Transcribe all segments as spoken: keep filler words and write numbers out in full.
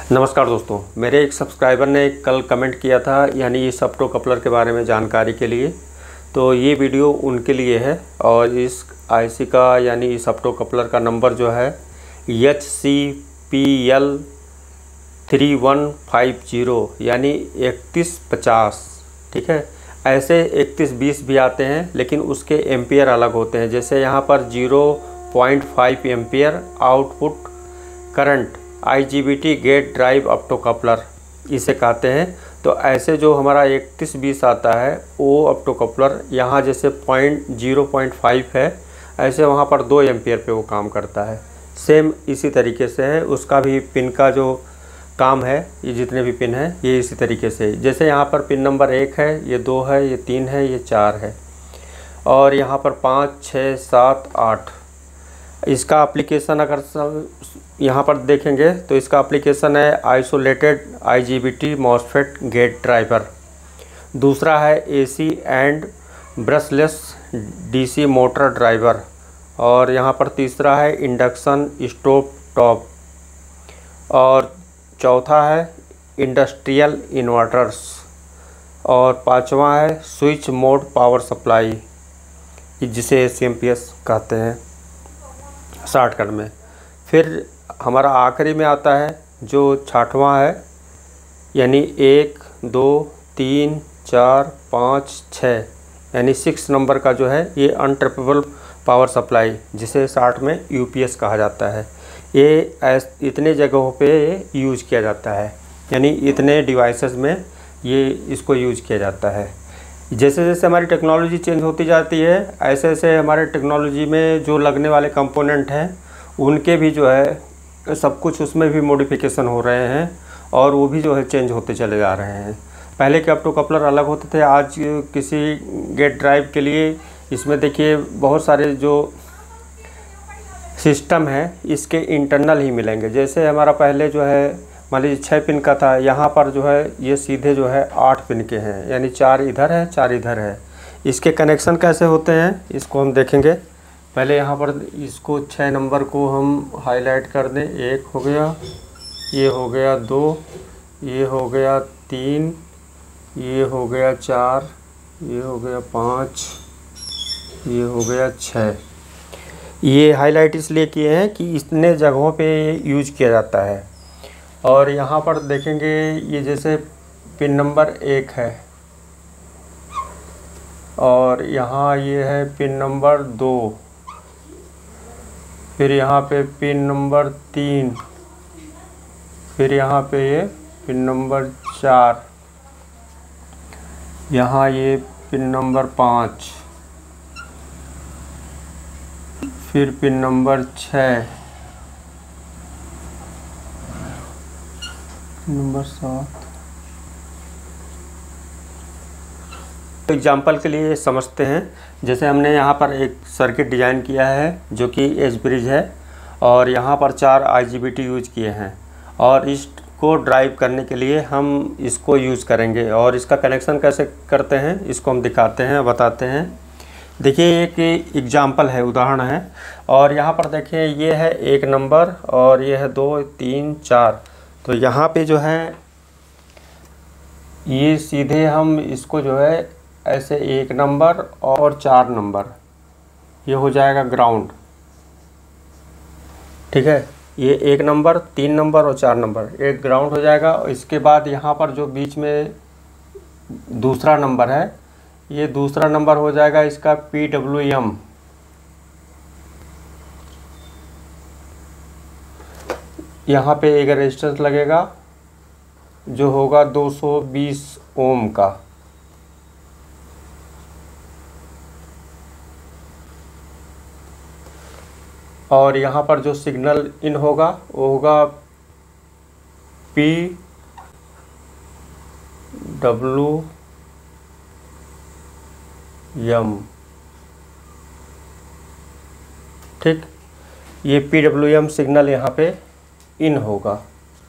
नमस्कार दोस्तों, मेरे एक सब्सक्राइबर ने कल कमेंट किया था यानी इस ऑप्टो कपलर के बारे में जानकारी के लिए। तो ये वीडियो उनके लिए है और इस आईसी का यानी इस ऑप्टो कपलर का नंबर जो है H C P L three one five zero यानी इकतीस पचास। ठीक है, ऐसे इकतीस बीस भी आते हैं लेकिन उसके एम्पियर अलग होते हैं। जैसे यहाँ पर zero point five ampere output current I G B T gate drive opto coupler इसे कहते हैं। तो ऐसे जो हमारा इकतीस बीस आता है वो ऑप्टो कपलर यहाँ जैसे पॉइंट ज़ीरो पॉइंट फाइव है, ऐसे वहाँ पर दो एम्पियर पे वो काम करता है। सेम इसी तरीके से है, उसका भी पिन का जो काम है, ये जितने भी पिन हैं ये इसी तरीके से। जैसे यहाँ पर पिन नंबर एक है, ये दो है, ये तीन है, ये चार है और यहाँ पर पाँच छः सात आठ। इसका एप्लीकेशन अगर यहाँ पर देखेंगे तो इसका एप्लीकेशन है isolated I G B T MOSFET gate driver. दूसरा है AC and brushless DC motor driver और यहाँ पर तीसरा है इंडक्शन स्टोव टॉप और चौथा है इंडस्ट्रियल इन्वर्टर्स और पांचवा है स्विच मोड पावर सप्लाई, जिसे A C M P S कहते हैं शॉर्टकट में। फिर हमारा आखिरी में आता है जो छठवां है यानी एक दो तीन चार पाँच छः यानी सिक्स नंबर का जो है ये अनट्रैपेबल पावर सप्लाई, जिसे शॉर्ट में यू पी एस कहा जाता है। ये ऐस इतने जगहों पे यूज किया जाता है यानी इतने डिवाइसेस में ये इसको यूज किया जाता है। जैसे जैसे हमारी टेक्नोलॉजी चेंज होती जाती है ऐसे ऐसे हमारे टेक्नोलॉजी में जो लगने वाले कंपोनेंट हैं उनके भी जो है सब कुछ उसमें भी मॉडिफिकेशन हो रहे हैं और वो भी जो है चेंज होते चले जा रहे हैं। पहले के ऑप्टो कपलर अलग होते थे, आज किसी गेट ड्राइव के लिए इसमें देखिए बहुत सारे जो सिस्टम है इसके इंटरनल ही मिलेंगे। जैसे हमारा पहले जो है मान लीजिए छः पिन का था, यहाँ पर जो है ये सीधे जो है आठ पिन के हैं यानी चार इधर है चार इधर है। इसके कनेक्शन कैसे होते हैं इसको हम देखेंगे। पहले यहाँ पर इसको छः नंबर को हम हाईलाइट कर दें। एक हो गया, ये हो गया दो, ये हो गया तीन, ये हो गया चार, ये हो गया पाँच, ये हो गया छः। ये हाईलाइट इसलिए किए हैं कि इतने जगहों पे यूज किया जाता है। और यहाँ पर देखेंगे ये जैसे पिन नंबर एक है और यहाँ ये है पिन नंबर दो, फिर यहाँ पे पिन नंबर तीन, फिर यहाँ पे ये पिन नंबर चार, यहाँ ये पिन नंबर पाँच, फिर पिन नंबर छः, नंबर सात। एग्जाम्पल के लिए समझते हैं। जैसे हमने यहाँ पर एक सर्किट डिज़ाइन किया है जो कि एज ब्रिज है और यहाँ पर चार I G B T use किए हैं और इसको ड्राइव करने के लिए हम इसको यूज़ करेंगे। और इसका कनेक्शन कैसे करते हैं इसको हम दिखाते हैं, बताते हैं। देखिए एक एग्जाम्पल है, उदाहरण है और यहाँ पर देखें ये है एक नंबर और ये है दो तीन चार। तो यहाँ पे जो है ये सीधे हम इसको जो है ऐसे एक नंबर और चार नंबर ये हो जाएगा ग्राउंड। ठीक है, ये एक नंबर तीन नंबर और चार नंबर एक ग्राउंड हो जाएगा। और इसके बाद यहाँ पर जो बीच में दूसरा नंबर है ये दूसरा नंबर हो जाएगा इसका पी डब्ल्यू एम। यहाँ पे एक रेजिस्टेंस लगेगा जो होगा दो सौ बीस ओम का। और यहाँ पर जो सिग्नल इन होगा वो होगा पी डब्ल्यू एम। ठीक, ये पी डब्ल्यू एम सिग्नल यहाँ पे इन होगा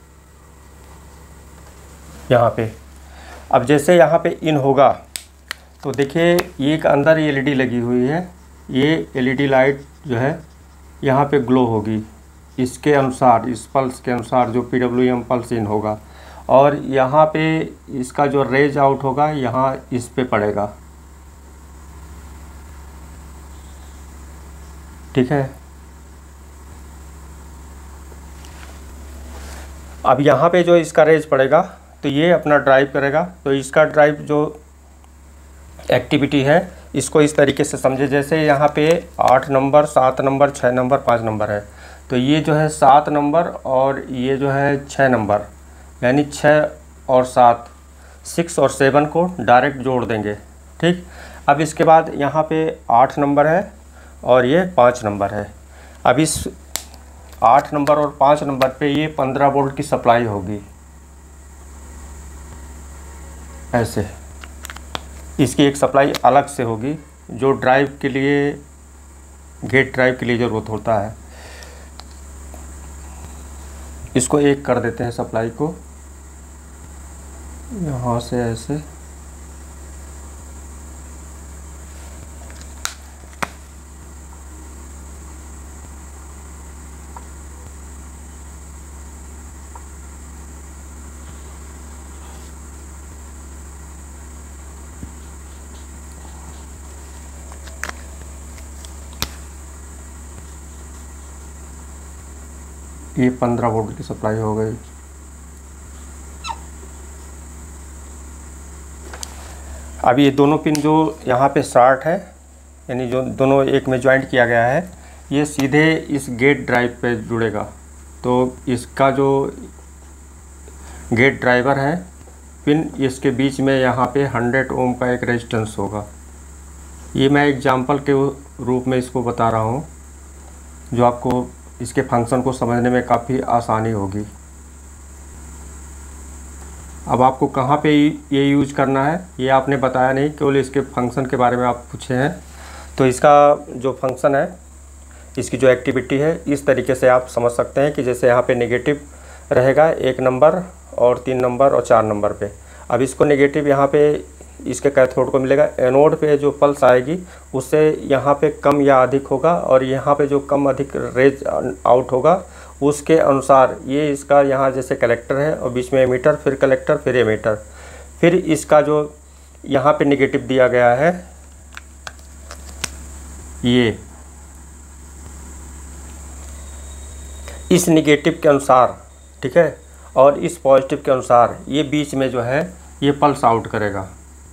यहाँ पे। अब जैसे यहाँ पे इन होगा तो देखिए एक अंदर एल ई डी लगी हुई है, ये एल ई डी लाइट जो है यहाँ पे ग्लो होगी इसके अनुसार, इस पल्स के अनुसार जो P W M pulse in होगा, और यहाँ पे इसका जो रेज आउट होगा यहाँ इस पे पड़ेगा, ठीक है। अब यहाँ पे जो इसका रेज पड़ेगा तो ये अपना ड्राइव करेगा। तो इसका ड्राइव जो एक्टिविटी है इसको इस तरीके से समझे, जैसे यहाँ पे आठ नंबर, सात नंबर, छः नंबर, पाँच नंबर है, तो ये जो है सात नंबर और ये जो है छः नंबर, यानी छः और सात, सिक्स और सेवन को डायरेक्ट जोड़ देंगे, ठीक। अब इसके बाद यहाँ पे आठ नंबर है और ये पाँच नंबर है। अब इस आठ नंबर और पाँच नंबर पे ये पंद्रह वोल्ट की सप्लाई होगी, ऐसे इसकी एक सप्लाई अलग से होगी जो ड्राइव के लिए, गेट ड्राइव के लिए ज़रूरत होता है। इसको एक कर देते हैं सप्लाई को, यहाँ से ऐसे, ये पंद्रह वोल्ट की सप्लाई हो गई। अब ये दोनों पिन जो यहाँ पे शॉर्ट है, यानी जो दोनों एक में ज्वाइंट किया गया है, ये सीधे इस गेट ड्राइव पे जुड़ेगा। तो इसका जो गेट ड्राइवर है पिन, इसके बीच में यहाँ पे हंड्रेड ओम का एक रेजिस्टेंस होगा। ये मैं एग्जांपल के रूप में इसको बता रहा हूँ, जो आपको इसके फंक्शन को समझने में काफ़ी आसानी होगी। अब आपको कहाँ पे ये यूज करना है ये आपने बताया नहीं, केवल इसके फंक्शन के बारे में आप पूछे हैं। तो इसका जो फंक्शन है, इसकी जो एक्टिविटी है, इस तरीके से आप समझ सकते हैं कि जैसे यहाँ पे नेगेटिव रहेगा एक नंबर और तीन नंबर और चार नंबर पे। अब इसको नेगेटिव यहाँ पे इसके कैथोड को मिलेगा, एनोड पे जो पल्स आएगी उससे यहाँ पे कम या अधिक होगा, और यहाँ पे जो कम अधिक रेज आउट होगा उसके अनुसार ये इसका यहाँ जैसे कलेक्टर है और बीच में एमीटर, फिर कलेक्टर, फिर एमीटर, फिर इसका जो यहाँ पे नेगेटिव दिया गया है ये, इस नेगेटिव के अनुसार, ठीक है, और इस पॉजिटिव के अनुसार ये बीच में जो है ये पल्स आउट करेगा।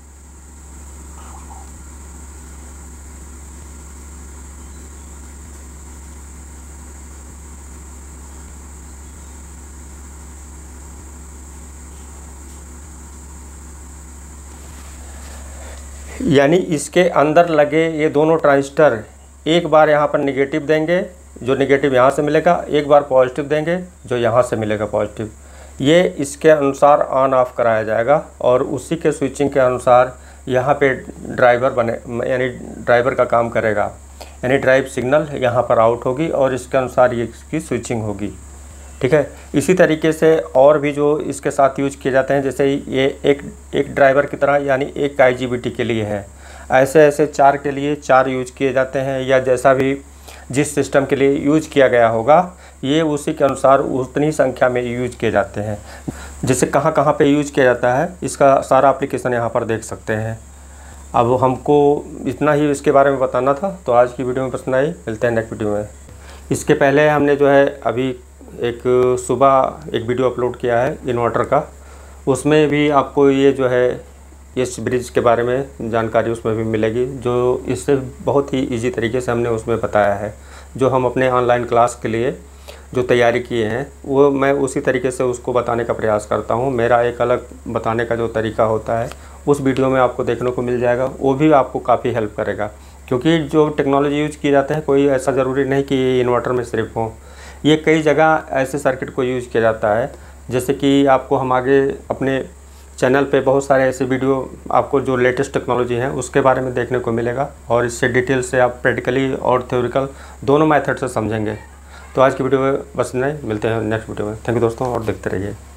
यानी इसके अंदर लगे ये दोनों ट्रांजिस्टर एक बार यहाँ पर नेगेटिव देंगे, जो नेगेटिव यहाँ से मिलेगा, एक बार पॉजिटिव देंगे जो यहाँ से मिलेगा पॉजिटिव। ये इसके अनुसार ऑन ऑफ कराया जाएगा और उसी के स्विचिंग के अनुसार यहाँ पे ड्राइवर बने, यानी ड्राइवर का काम करेगा, यानी ड्राइव सिग्नल यहाँ पर आउट होगी और इसके अनुसार ये इसकी स्विचिंग होगी, ठीक है। इसी तरीके से और भी जो इसके साथ यूज किए जाते हैं, जैसे ये एक एक ड्राइवर की तरह, यानी एक आई जी बी टी के लिए है, ऐसे ऐसे चार के लिए चार यूज किए जाते हैं, या जैसा भी जिस सिस्टम के लिए यूज किया गया होगा ये उसी के अनुसार उतनी संख्या में यूज किए जाते हैं। जैसे कहाँ कहाँ पे यूज किया जाता है इसका सारा एप्लीकेशन यहाँ पर देख सकते हैं। अब हमको इतना ही इसके बारे में बताना था, तो आज की वीडियो में बस इतना ही, मिलते हैं नेक्स्ट वीडियो में। इसके पहले हमने जो है अभी एक सुबह एक वीडियो अपलोड किया है इन्वर्टर का, उसमें भी आपको ये जो है इस ब्रिज के बारे में जानकारी उसमें भी मिलेगी, जो इससे बहुत ही इजी तरीके से हमने उसमें बताया है। जो हम अपने ऑनलाइन क्लास के लिए जो तैयारी किए हैं वो मैं उसी तरीके से उसको बताने का प्रयास करता हूँ। मेरा एक अलग बताने का जो तरीका होता है उस वीडियो में आपको देखने को मिल जाएगा, वो भी आपको काफ़ी हेल्प करेगा। क्योंकि जो टेक्नोलॉजी यूज की जाते हैं कोई ऐसा ज़रूरी नहीं कि ये इन्वर्टर में सिर्फ हो, ये कई जगह ऐसे सर्किट को यूज किया जाता है। जैसे कि आपको हम आगे अपने चैनल पे बहुत सारे ऐसे वीडियो आपको जो लेटेस्ट टेक्नोलॉजी है उसके बारे में देखने को मिलेगा, और इससे डिटेल से आप प्रैक्टिकली और थ्योरिकल दोनों मेथड से समझेंगे। तो आज की वीडियो में बस नहीं, मिलते हैं नेक्स्ट वीडियो में। थैंक यू दोस्तों, और देखते रहिए।